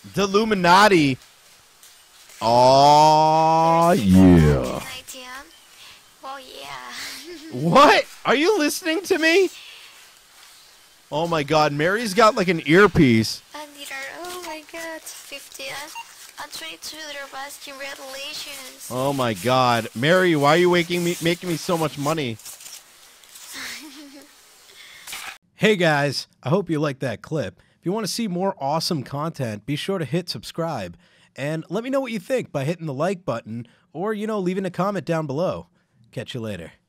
The Illuminati. Oh, yeah. Oh, yeah. What? Are you listening to me? Oh, my God. Mary's got like an earpiece. And there are, oh my god, 50 and 22 they're basking. Congratulations. Oh, my God. Mary, why are you making me so much money? Hey, guys. I hope you liked that clip. If you want to see more awesome content, be sure to hit subscribe. And let me know what you think by hitting the like button or, leaving a comment down below. Catch you later.